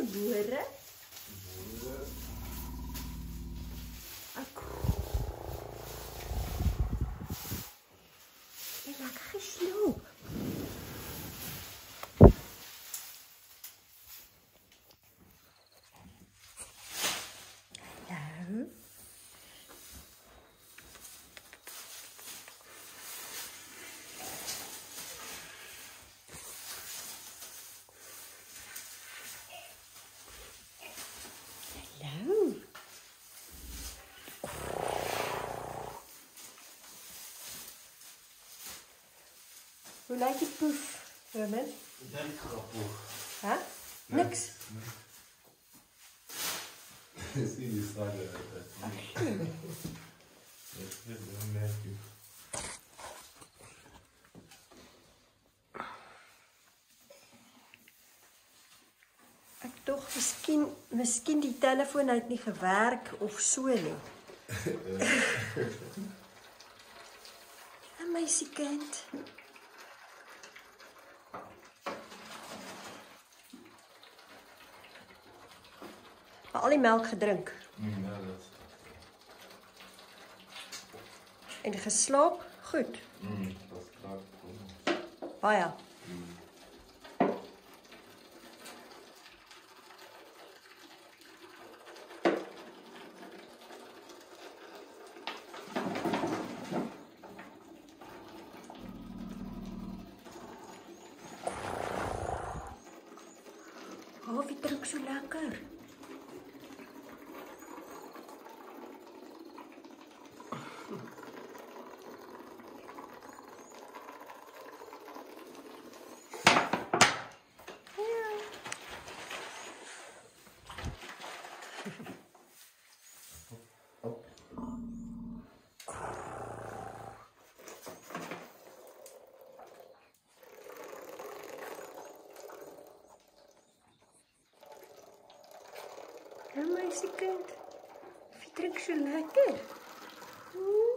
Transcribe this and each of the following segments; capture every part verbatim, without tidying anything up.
bore. Bore. Jy lekker gesloop. Hallo. Hallo. Hoe lijkt die poef, Herman? Ik denk grappig. Huh? Niks. Zie die staat er. Dat is een merkje. Ek tog miskien miskien die telefoon het nie gewerk of so nie. 'n Meisiekind. Maar al die melk gedrink. Mm, ja, dat. En geslaap? Goed. Mm, dat is klaar. Baie. Mm. Oh, wie drink so lekker. Ja, meisiekind. Wie drink so lekker? Hmm?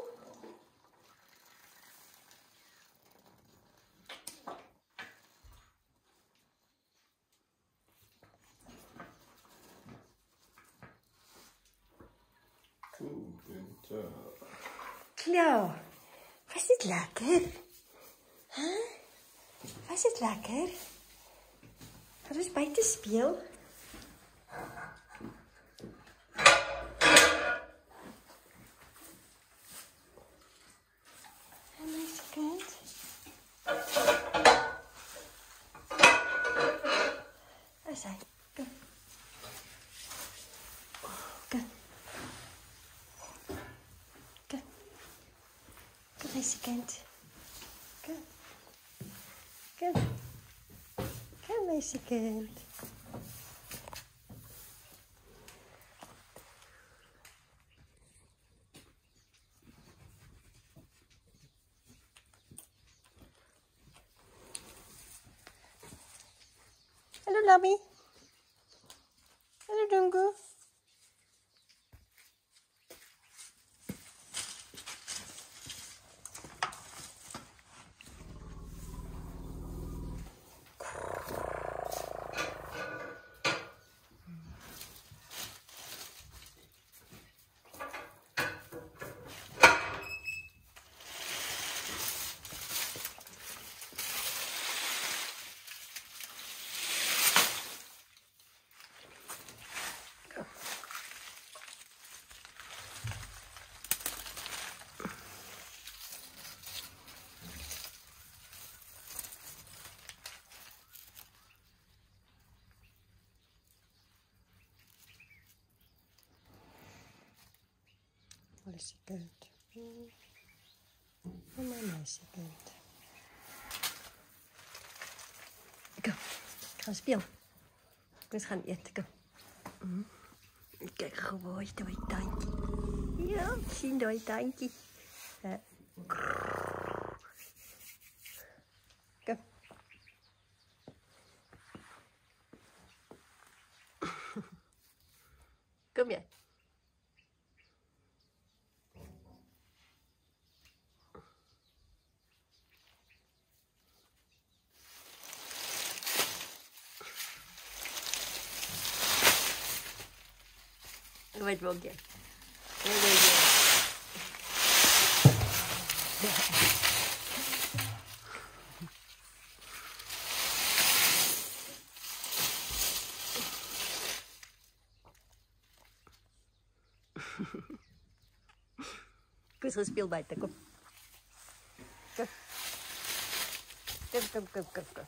Cool, winter. Klaar. Was dit lekker? Huh? Was dit lekker? Gaan ons buite speel? Is hy? Kom. Kom. Kom. Kom, meisiekind. Kom. Kom. Kom, meisiekind. Hallo Lammie. Hallo Nungu. Meisiekind. Oh, my meisiekind. Kom, gaan speel. Ons gaan eet, kom. Mm. Kijk gewoon, daai tandjie. Ja, sien daai tandjie. Uh, kom. Kom jy. Wat wil jy? Wat wil jy? Kus gespeel buite, kom. Kom. Kom, kom, kom, kom, kom.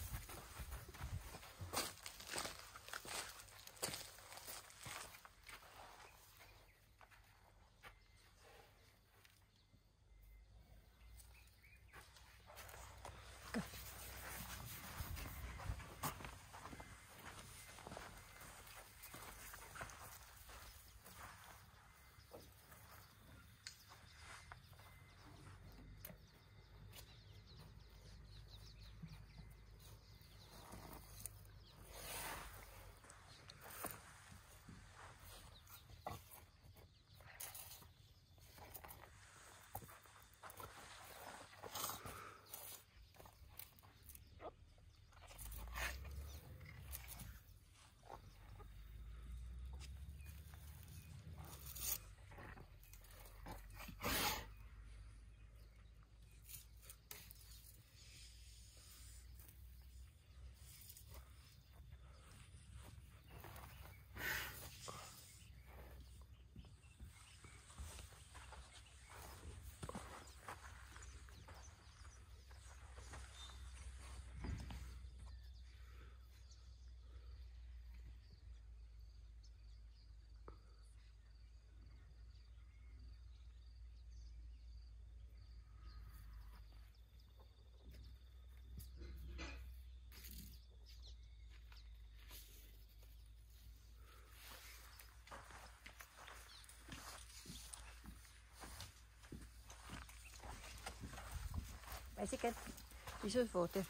As ek het, hier is water.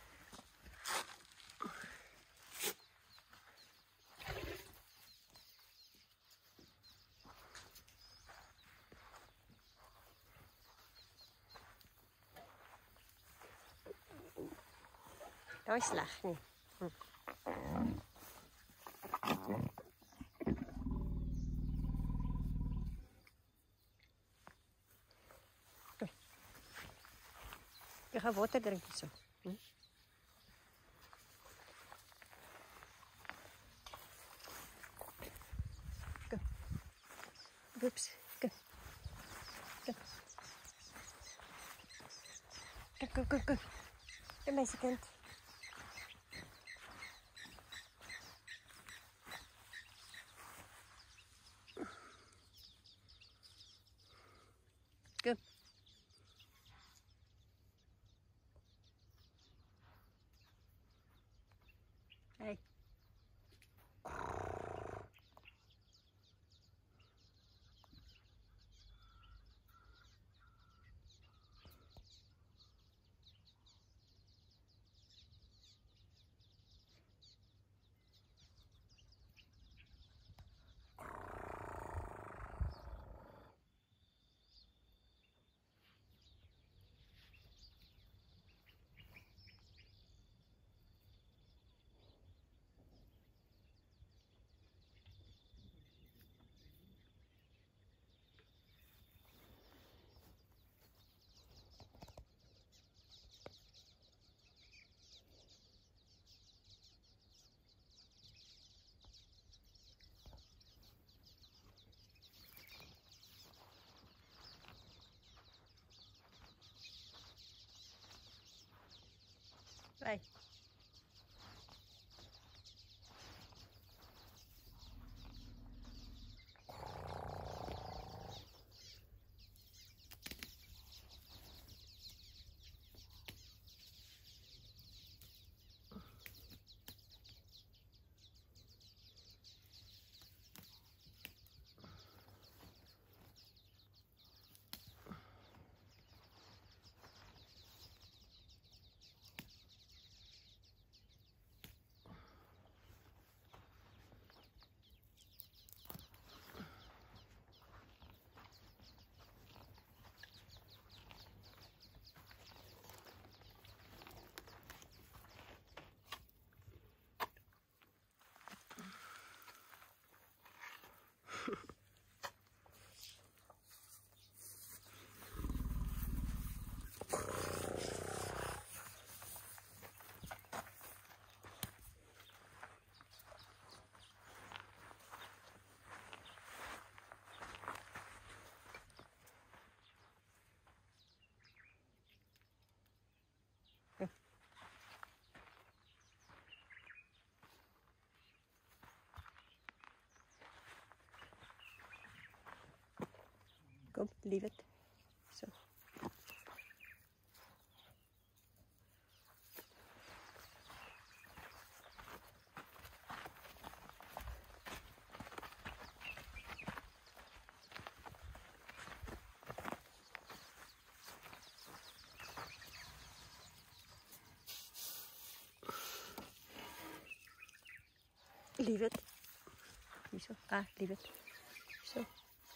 Dat is sleg nie. Hm. Jy gaan water drink so. Hm? Kom. Oeps. Kom. Kom. Kom, kom, kom, kom. Kom, meisiekind. Kom. Hey. Hey. Kom, leave it. Zo. Leave it. Zo. Ah, leave it. Zo.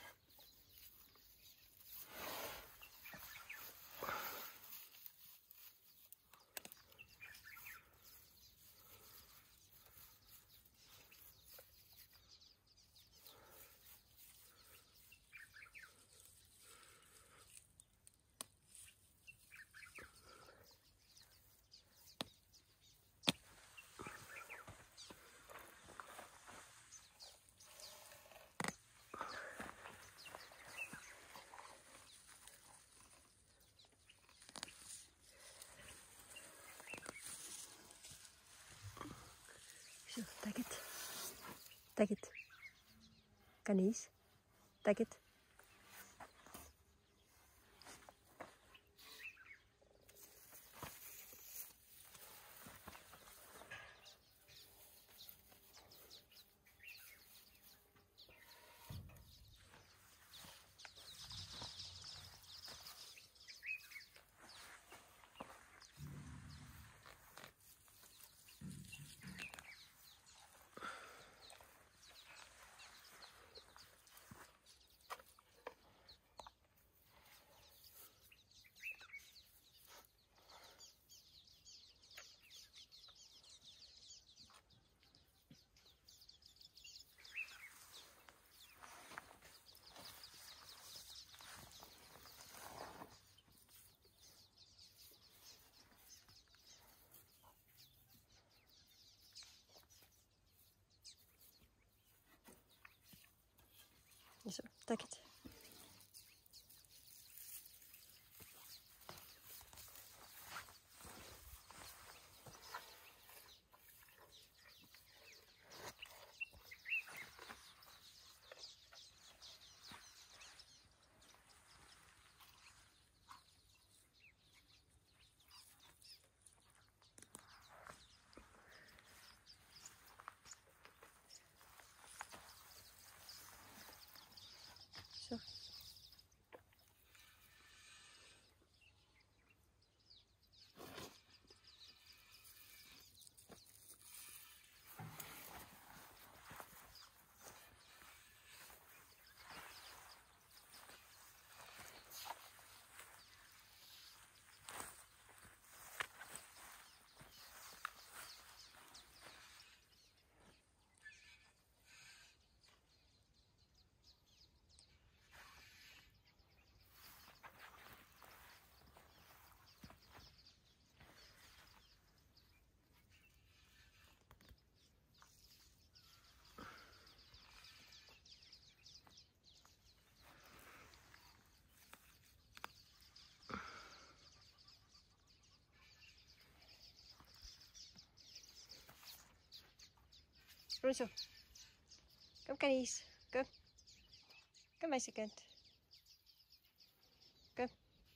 Zo, take it. Take it. Khanyisa, take it. Zo, take it. Zo. Rozo. Kom Khanyisa. Kom. Kom meisjekind. Kom.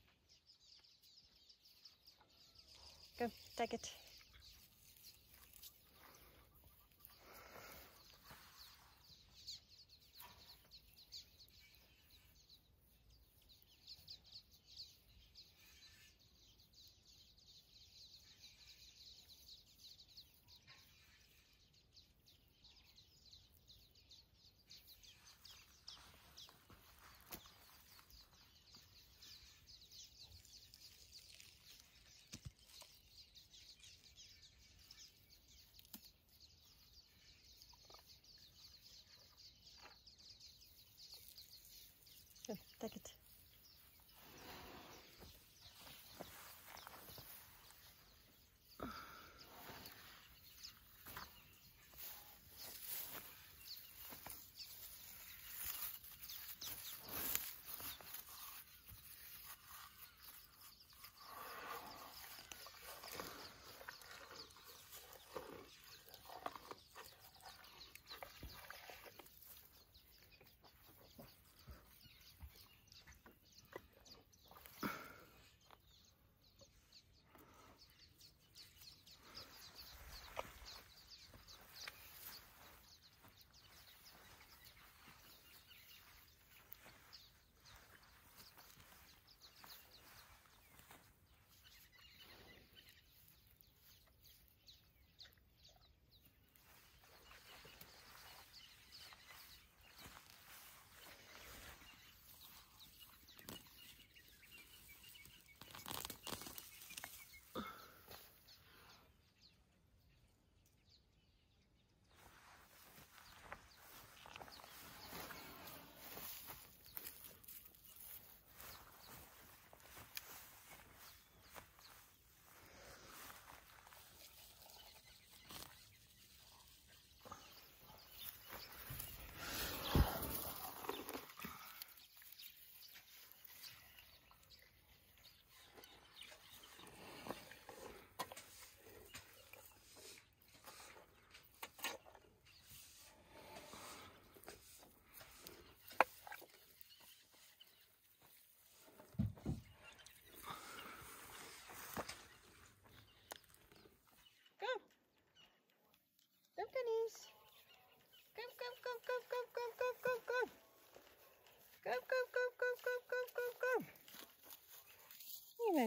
Kom, take it. Kom, take it.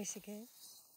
mice again.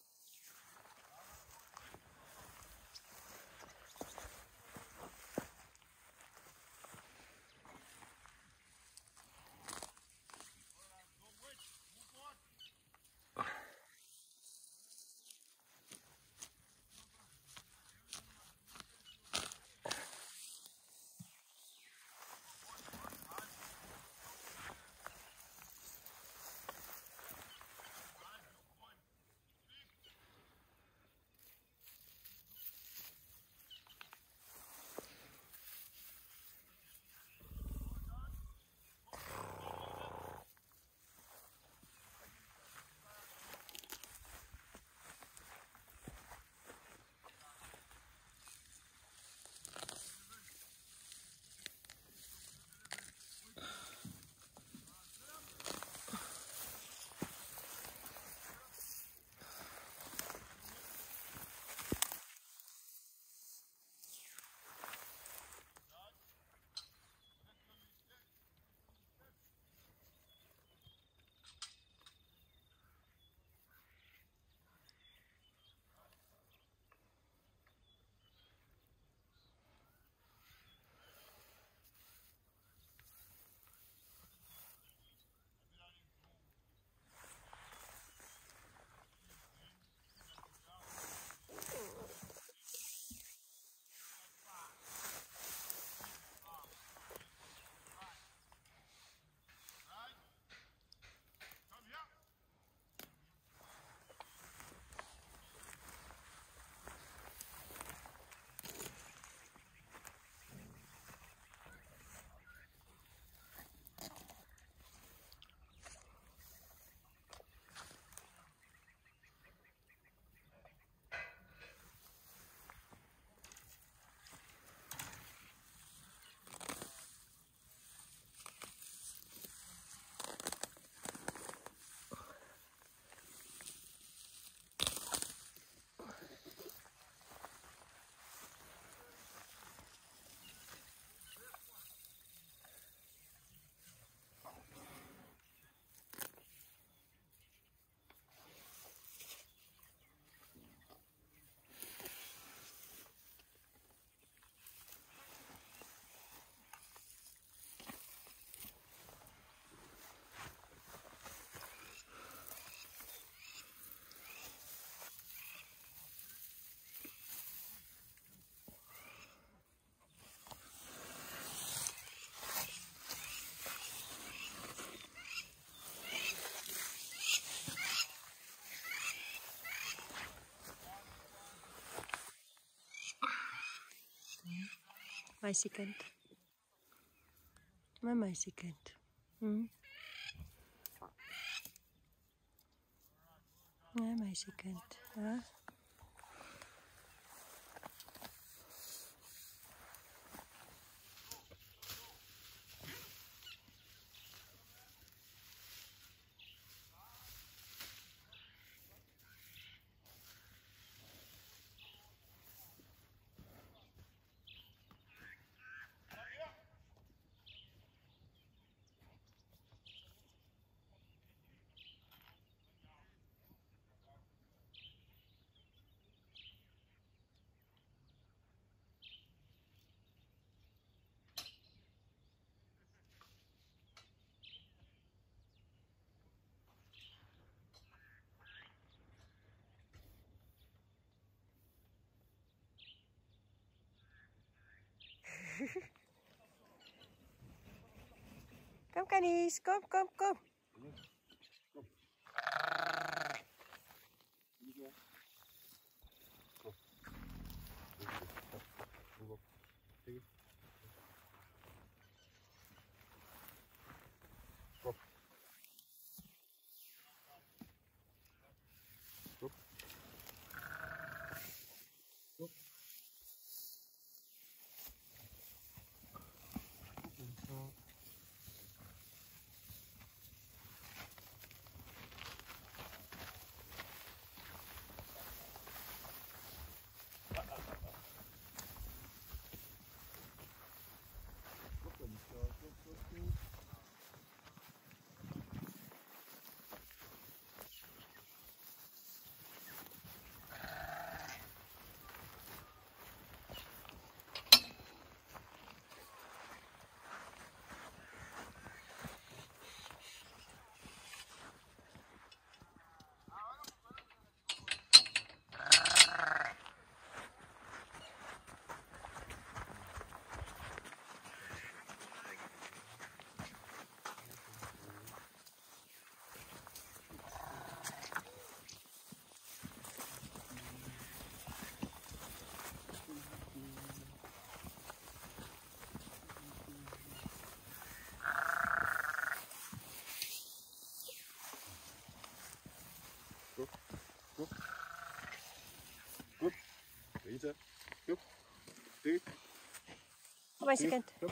Meisiekind. Mijn meisiekind. Hm? Ja, meisiekind. Ja. Kom Khanyisa, kom, kom, kom. Khanyisa, look. See? Kom maar, kind. Look.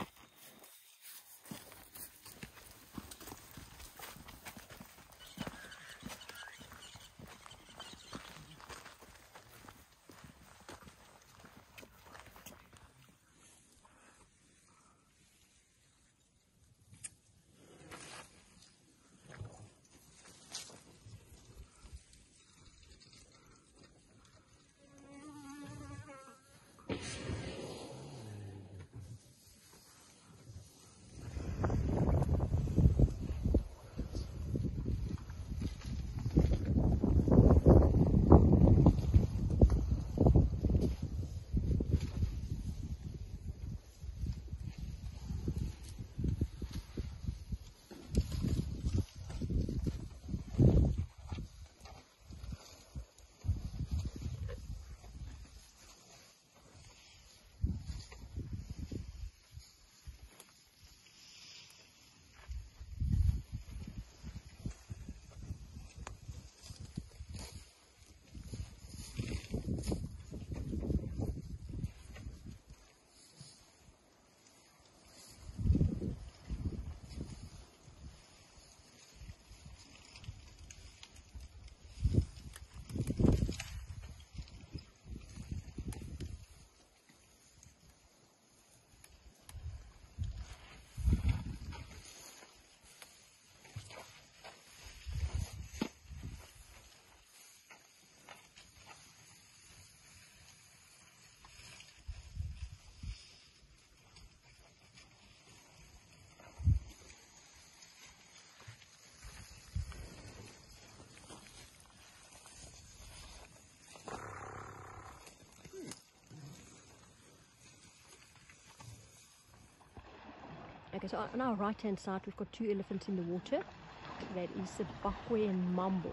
Okay, so on our right hand side we've got two elephants in the water. That is Zimbabwe and Mambo.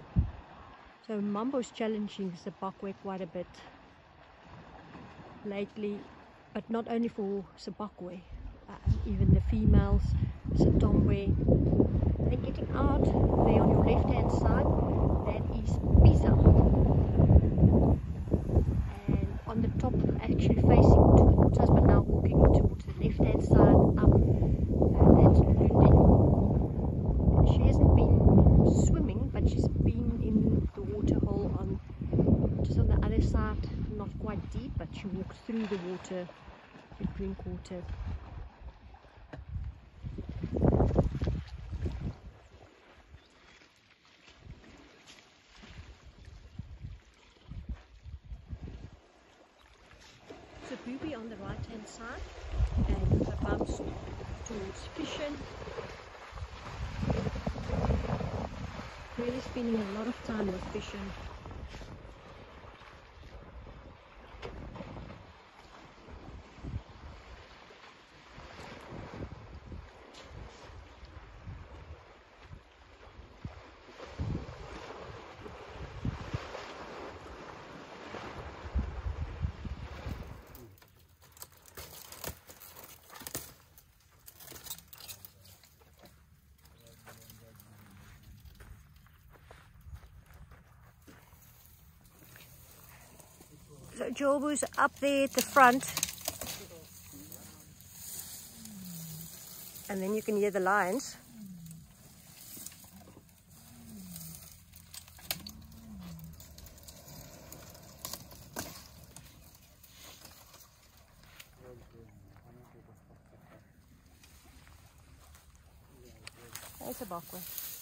So Mambo is challenging Zimbabwe quite a bit lately, but not only for Zimbabwe, uh, even the females, Zimbabwe, they're getting out. There on your left hand side, that is Pisa. And on the top, actually facing towards us, but now walking towards the left hand side up. That's Lunde. She hasn't been swimming, but she's been in the water hole on just on the other side, not quite deep, but she walks through the water to drink water. So Booby on the right hand side, and the bumps towards fishing. Really spending a lot of time with fishing. So Jobu's up there at the front, and then you can hear the lions. There's a bakwe.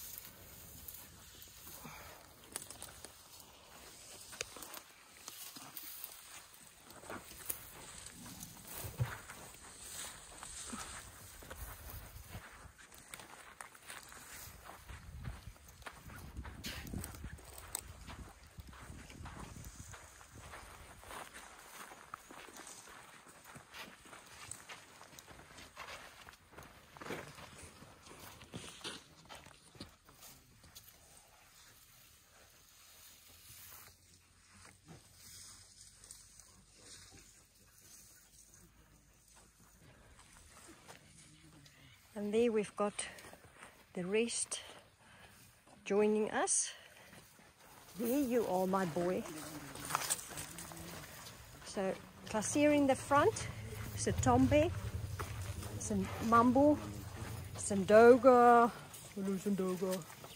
And there we've got the rest joining us. There you are, my boy. So Glacier in the front, Satombe, Mambo, Sandoga, hello Sandoga,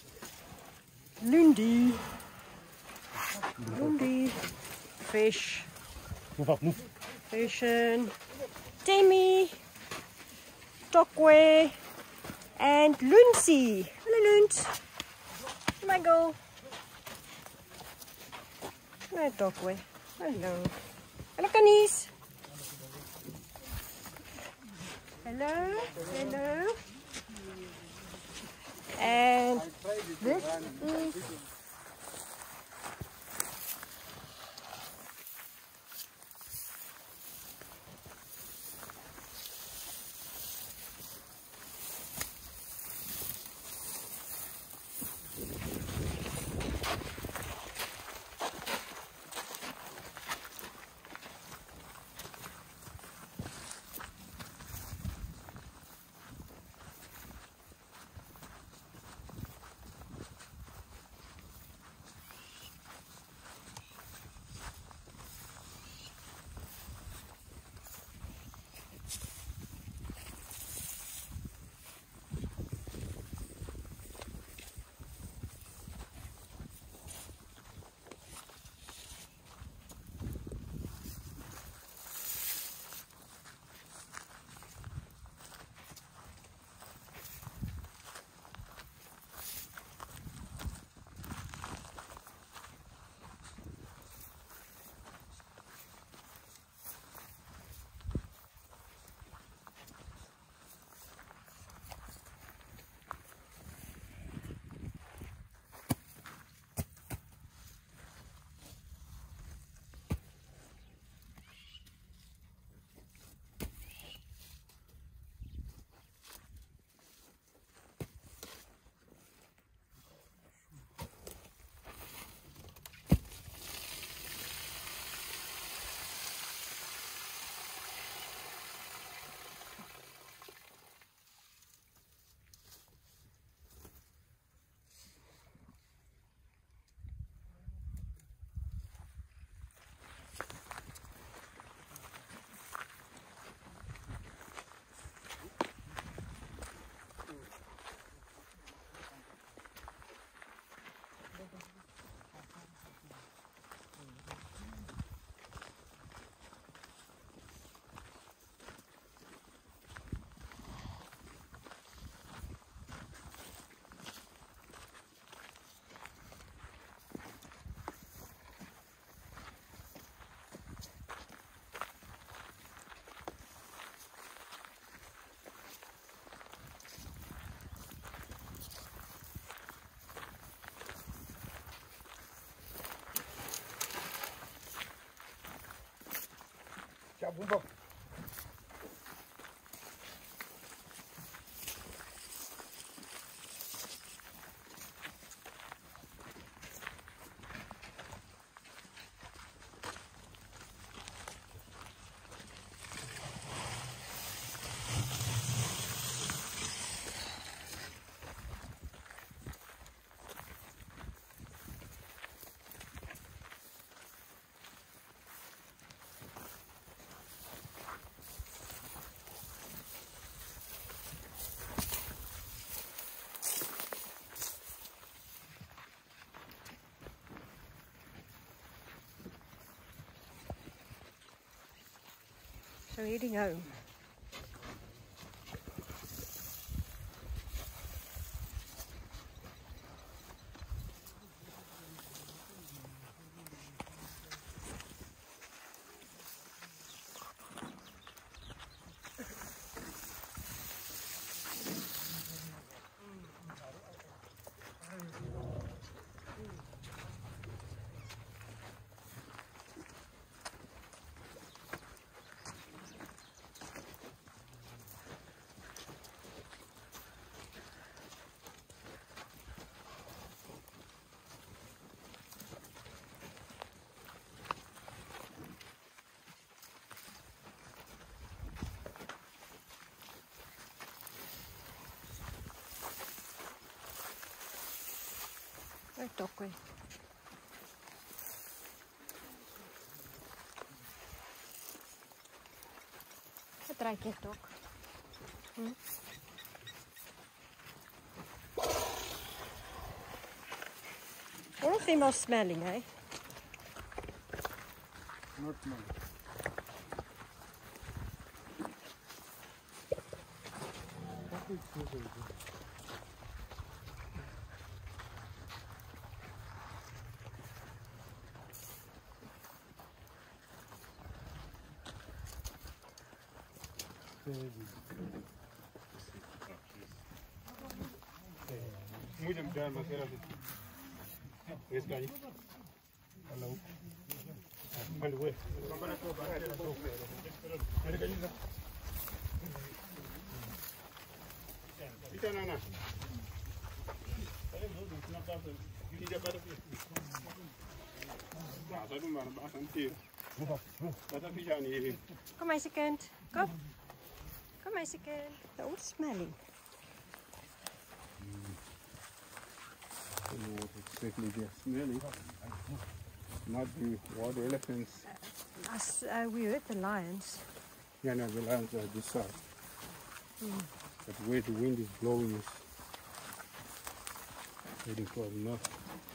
Lundi, Lundi, fish, Move up, move. fishing, Timmy, Tokwe, and Luncy. Hello Lunt. Michael. Hello Tokwe. Hello. Hello Khanyisa. Hello. Hello. And this is Ciao, Bumbo. So we're heading home. Ai tocco. Wat ruik je toch? Hm? Anything more smelling, eh? Not smelling. What is this? Muito bem, mas era esse cara. Hello. Hello. Khanyisa. Ita nana. Tidak pada sih. Nah, tadi mana bahasan tir. Kata pisah ni. Kom eens, kind. Kom. Kom eens, kind. Oh, smelling. I don't know what exactly they're smelling. Not the wild elephants. As uh, we heard the lions. Yeah, no, the lions are this side. Mm. But where the wind is blowing is heading for the north.